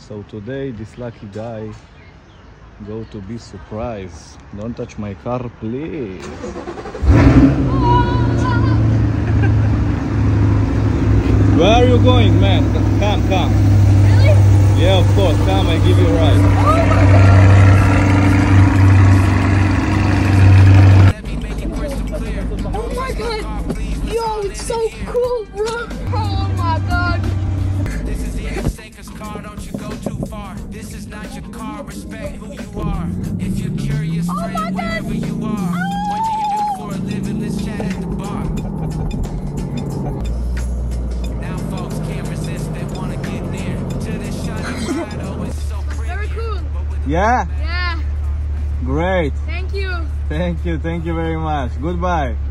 So today this lucky guy go to be surprised. Don't touch my car, please. Where are you going, man? Come. Really? Yeah, of course. Come, I give you a ride. Oh my god! Yo, it's so cool, bro! Oh my god! This is the X-Taker's car, don't you go too far. This is not your car, respect who you are. If you're curious, friend, wherever you are. What do you do for a living? Let's chat at the bar. Now folks can't resist, they wanna get near to this shiny ride. Oh, it's so pretty. Very cool. Yeah? Yeah. Great. Thank you. Thank you very much. Goodbye.